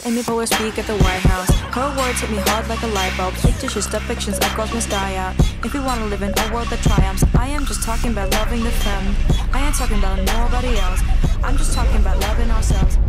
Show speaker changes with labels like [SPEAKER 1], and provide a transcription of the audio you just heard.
[SPEAKER 1] Amy Poehler speak at the White House. Her words hit me hard like a light bulb. Fictitious depictions echoes my sky out. If we wanna live in a world that triumphs, I am just talking about loving the femme. I ain't talking about nobody else. I'm just talking about loving ourselves.